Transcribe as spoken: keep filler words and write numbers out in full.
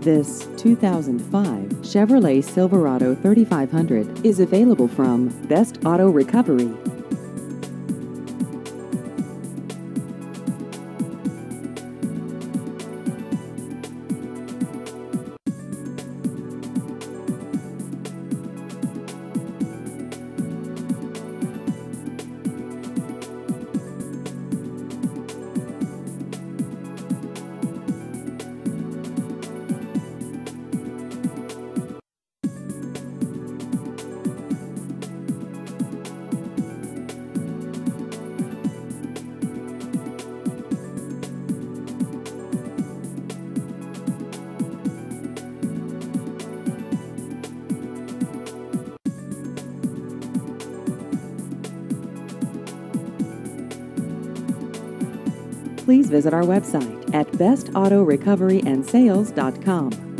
This two thousand five Chevrolet Silverado thirty-five hundred is available from Best Auto Recovery. Please visit our website at best auto recovery and sales dot com.